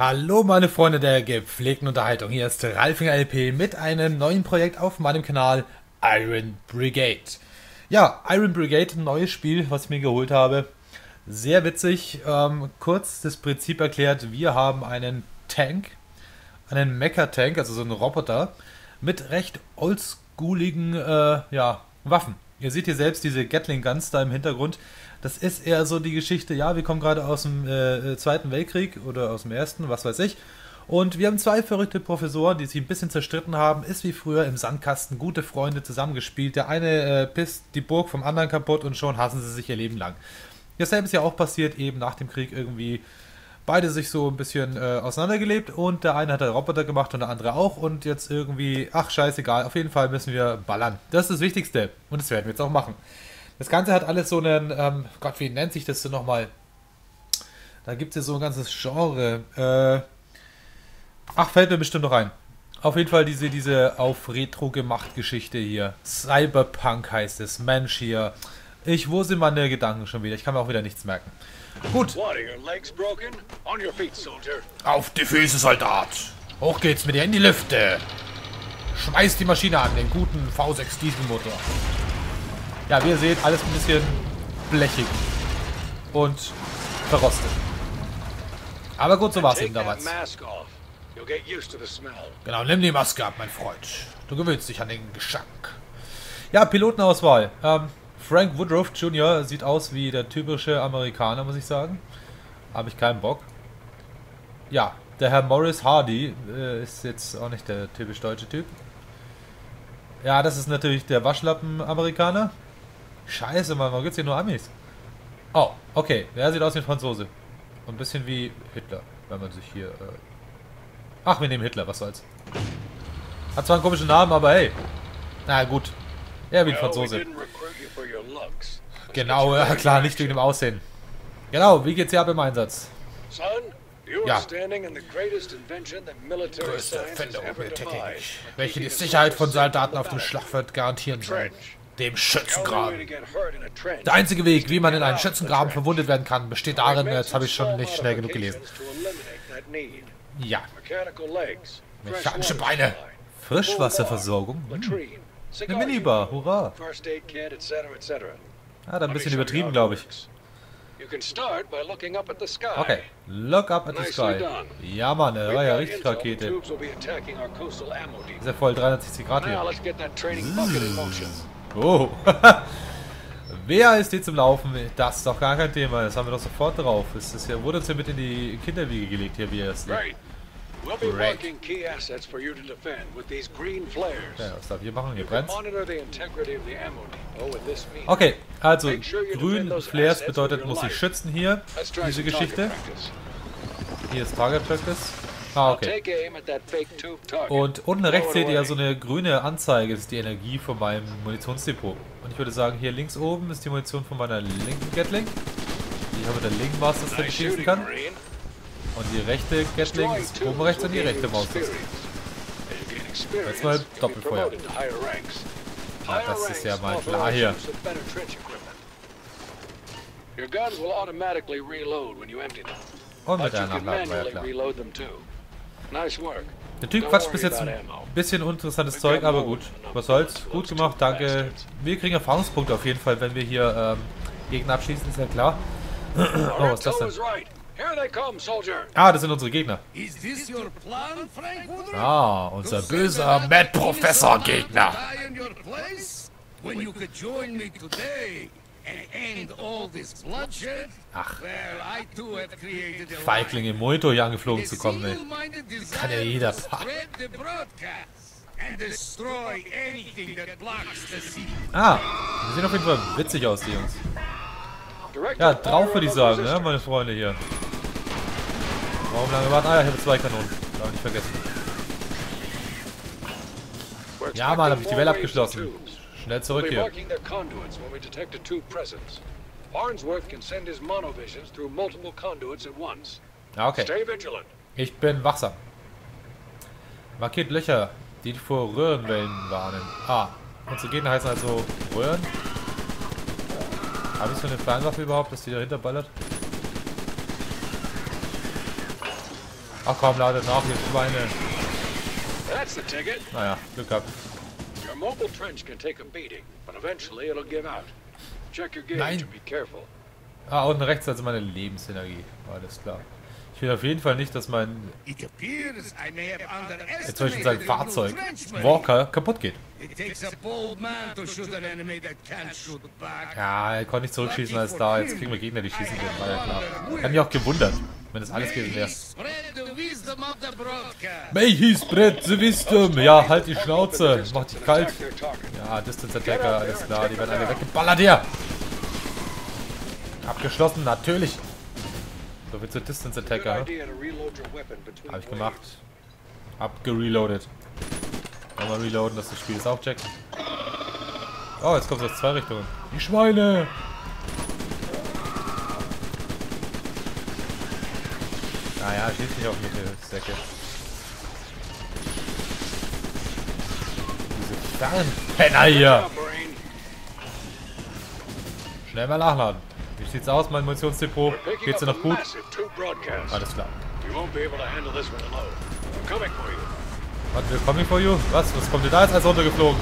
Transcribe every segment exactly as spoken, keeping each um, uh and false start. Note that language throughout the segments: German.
Hallo meine Freunde der gepflegten Unterhaltung, hier ist Ralfinger L P mit einem neuen Projekt auf meinem Kanal Iron Brigade. Ja, Iron Brigade, ein neues Spiel, was ich mir geholt habe. Sehr witzig, ähm, kurz das Prinzip erklärt, wir haben einen Tank, einen Mecha-Tank, also so einen Roboter, mit recht oldschooligen äh, ja, Waffen. Ihr seht hier selbst diese Gatling Guns da im Hintergrund. Das ist eher so die Geschichte, ja, wir kommen gerade aus dem äh, Zweiten Weltkrieg oder aus dem Ersten, was weiß ich. Und wir haben zwei verrückte Professoren, die sich ein bisschen zerstritten haben. Ist wie früher im Sandkasten, gute Freunde zusammengespielt. Der eine äh, pisst die Burg vom anderen kaputt und schon hassen sie sich ihr Leben lang. Dasselbe ist ja auch passiert, eben nach dem Krieg irgendwie beide sich so ein bisschen äh, auseinandergelebt und der eine hat einen Roboter gemacht und der andere auch und jetzt irgendwie, ach scheißegal, auf jeden Fall müssen wir ballern. Das ist das Wichtigste und das werden wir jetzt auch machen. Das Ganze hat alles so einen, ähm, Gott, wie nennt sich das denn nochmal? Da gibt es ja so ein ganzes Genre. Äh, ach, fällt mir bestimmt noch ein. Auf jeden Fall diese, diese auf Retro gemacht Geschichte hier. Cyberpunk heißt es. Mensch hier. Ich, wo sind meine Gedanken schon wieder? Ich kann mir auch wieder nichts merken. Gut. Auf die Füße, Soldat. Hoch geht's mit dir in die Lüfte. Schmeiß die Maschine an, den guten V sechs Dieselmotor. Ja, wie ihr seht, alles ein bisschen blechig und verrostet. Aber gut, so war es eben damals. Genau, nimm die Maske ab, mein Freund. Du gewöhnst dich an den Geschmack. Ja, Pilotenauswahl. Ähm, Frank Woodruff Junior sieht aus wie der typische Amerikaner, muss ich sagen. Habe ich keinen Bock. Ja, der Herr Morris Hardy äh, ist jetzt auch nicht der typisch deutsche Typ. Ja, das ist natürlich der Waschlappen-Amerikaner. Scheiße, Mann, warum gibt's hier nur Amis? Oh, okay. Der sieht aus wie ein Franzose. Und ein bisschen wie Hitler, wenn man sich hier... Äh Ach, wir nehmen Hitler, was soll's. Hat zwar einen komischen Namen, aber hey. Na gut. Eher wie ein Franzose. Genau, ja klar, nicht wegen dem Aussehen. Genau, wie geht's hier ab im Einsatz? Ja. Größte Erfindung der Technik, welche die Sicherheit von Soldaten auf dem Schlachtfeld garantieren soll. Dem Schützengraben. Der einzige Weg, wie man in einen Schützengraben verwundet werden kann, besteht darin, jetzt habe ich schon nicht schnell genug gelesen. Ja. Mechanische Beine. Frischwasserversorgung. Hm. Eine Minibar, hurra. Ah, da ein bisschen übertrieben, glaube ich. Okay, look up at the sky. Ja, Mann, das war ja richtig Rakete. Ist ja voll dreihundertsechzig Grad hier. Oh. W A S D zum Laufen, das ist doch gar kein Thema. Das haben wir doch sofort drauf. Es ist ja, wurde uns ja mit in die Kinderwiege gelegt hier, W A S D. Great. Ja, was darf ich hier machen? Hier brennt's. Okay, also grün Flares bedeutet, muss ich schützen hier, diese Geschichte. Hier ist Target Practice. Ah, okay. Und unten rechts seht ihr ja so eine grüne Anzeige, das ist die Energie von meinem Munitionsdepot. Und ich würde sagen, hier links oben ist die Munition von meiner linken Gatling, die ich auch mit der linken Maustaste schießen kann. Und die rechte Gatling ist oben rechts und die rechte Maustaste. Jetzt mal Doppelfeuer. Ja, das ist ja mal klar hier. Und mit der Nachladen war ja klar. Der Typ quatscht bis jetzt ein bisschen uninteressantes Zeug, aber gut. Was soll's? Gut gemacht, danke. Wir kriegen Erfahrungspunkte auf jeden Fall, wenn wir hier ähm, Gegner abschießen, ist ja klar. Oh, was ist das denn? Ah, das sind unsere Gegner. Ah, unser böser Mad-Professor-Gegner. Ach, Feigling im Monitor hier angeflogen zu kommen, ey. Kann ja jeder. Ah, die sehen auf jeden Fall witzig aus, die Jungs. Ja, drauf würde ich sagen, ne, meine Freunde hier. Warum lange warten? Ah ja, ich habe zwei Kanonen. Darf ich nicht vergessen. Ja, Mann, habe ich die Welle abgeschlossen. Schnell zurück hier. Ja, okay. Ich bin wachsam. Markiert Löcher, die vor Röhrenwellen warnen. Ah, unsere Gegner heißen also Röhren. Habe ich so eine Fernwaffe überhaupt, dass die dahinter ballert? Ach komm, ladet nach, ihr Schweine. That's the ticket. Naja, Glück gehabt. Your mobile trench can take a beating, but eventually it'll give out. Check your gauge Nein. and be careful. Ah, unten rechts also meine Lebensenergie. Alles klar. Ich will auf jeden Fall nicht, dass mein It appears I may have jetzt soll ich schon sagen, underestimated Fahrzeug the Frenchman. Walker kaputt geht. It takes a bold man to shoot an enemy that can't shoot back. Ja, er konnte nicht zurückschießen als da. Jetzt kriegen wir Gegner, die schießen können. War ja klar. Hat mich auch gewundert, wenn das alles gewesen wäre. Spread the wisdom of the broadcast. May he spread the wisdom. Ja, halt die Schnauze. Mach dich kalt. Attack their target. Ja, Distance Attacker, alles klar. Die werden alle weggeballert hier. Abgeschlossen, natürlich. So viel zu Distance Good Attacker. idea to reload your weapon between Habe ich waves. gemacht. Hab gereloadet. Nochmal reloaden, dass das Spiel es auch checkt. Oh, jetzt kommt es aus zwei Richtungen. Die Schweine! Naja, schießt nicht auf mich, die Säcke. Diese Fernpenner hier! Yeah, Brain. Schnell mal nachladen. Wie sieht's aus, mein Munitionsdepot? Picking Geht's dir up noch a gut? massive two broadcasts. Alles klar. You won't be able to handle this one alone. I'm coming for you. Warte, wir coming for you? Was? Was kommt denn da jetzt als runtergeflogen?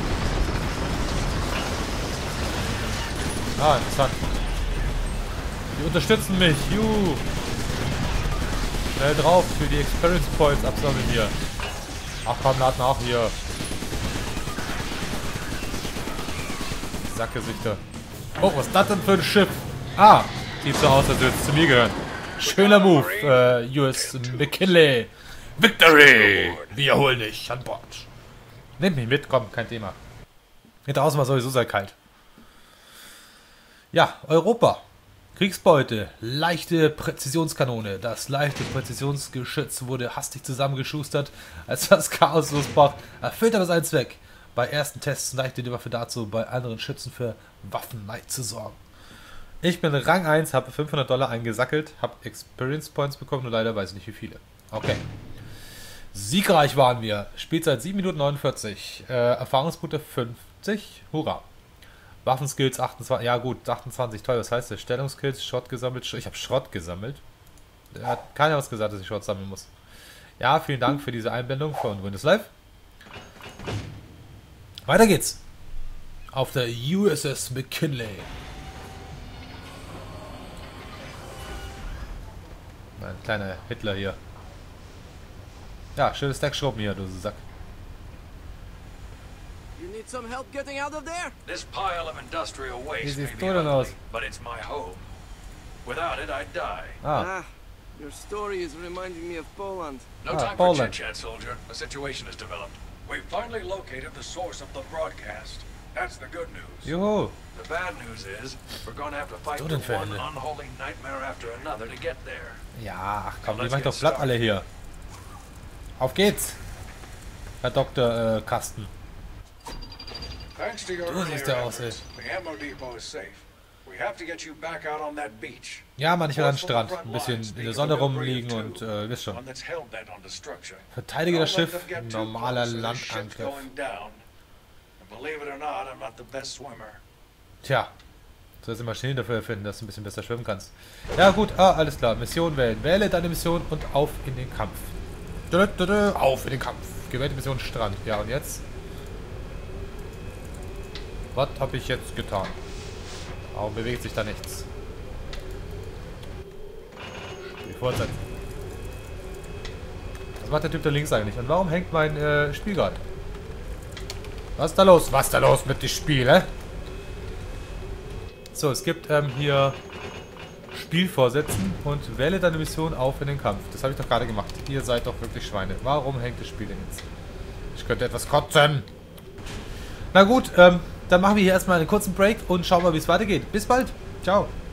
Ah, interessant. Die unterstützen mich. Juhu. Schnell drauf für die Experience Points absammeln hier. Ach komm, lad nach hier. Sackgesichter. Oh, was ist das denn für ein Schiff? Ah, sieht so aus, als würde es zu mir gehören. Schöner Move, äh, U S McKinley. Victory! Wir holen dich an Bord. Nehmt mich mit, komm, kein Thema. Hier draußen war sowieso sehr kalt. Ja, Europa. Kriegsbeute, leichte Präzisionskanone. Das leichte Präzisionsgeschütz wurde hastig zusammengeschustert, als das Chaos losbrach. Erfüllt aber seinen Zweck. Bei ersten Tests neigte die Waffe dazu, bei anderen Schützen für Waffenneid zu sorgen. Ich bin Rang eins, habe fünfhundert Dollar eingesackelt, habe Experience Points bekommen, nur leider weiß ich nicht wie viele. Okay. Siegreich waren wir. Spielzeit sieben Minuten neunundvierzig. Äh, Erfahrungspunkte fünfzig. Hurra. Waffenskills achtundzwanzig. Ja gut, achtundzwanzig. Toll, was heißt das? Stellungskills, Schrott gesammelt. Ich habe Schrott gesammelt. Er hat keiner was gesagt, dass ich Schrott sammeln muss. Ja, vielen Dank für diese Einblendung von Windows Live. Weiter geht's. Auf der U S S McKinley. Ein kleiner Hitler hier. Ja, schönes Deckschrauben hier, du Sack. You need some help getting out of there? This pile of industrial Wie waste may siehst be du denn aus? ugly, but it's my home. Without it, I'd die. Ah, Ah, your story is reminding me of Poland. No Ah, time Poland. for chit-chat, soldier. A situation has developed. We've finally located the source of the broadcast. That's the good news. juhu. The bad news is, we're gonna have to fight Was the denn für one Ende? unholy nightmare after another to get there. Ja, ach komm, die machen doch platt alle hier. Auf geht's, Herr Doktor äh, Kasten. Thanks to your Du siehst ja earlier aus, ey. efforts, the ammo depot is safe. We have to get you back out on that beach. Ja, Mann, ich will an den Strand. Ein bisschen in der Sonne rumliegen und, äh, wisst schon. One that's hell-bent on destruction. Verteidige das Don't let Schiff, them get too normaler close or this ship's Landangriff. going down. And believe it or not, I'm not the best swimmer. Tja, sollst du Maschinen dafür erfinden, dass du ein bisschen besser schwimmen kannst. Ja gut, ah, alles klar. Mission wählen. Wähle deine Mission und auf in den Kampf. Dö, dö, dö, auf in den Kampf. Gewählte Mission Strand. Ja, und jetzt? Was habe ich jetzt getan? Warum bewegt sich da nichts? Spiel fortsetzen. Was macht der Typ da links eigentlich? Und warum hängt mein äh, Spiel gerade? Was ist da los? Was ist da los mit dem Spiel, hä? So, es gibt ähm, hier Spiel vorsetzen und wähle deine Mission auf in den Kampf. Das habe ich doch gerade gemacht. Ihr seid doch wirklich Schweine. Warum hängt das Spiel denn jetzt? Ich könnte etwas kotzen. Na gut, ähm, dann machen wir hier erstmal einen kurzen Break und schauen mal, wie es weitergeht. Bis bald. Ciao.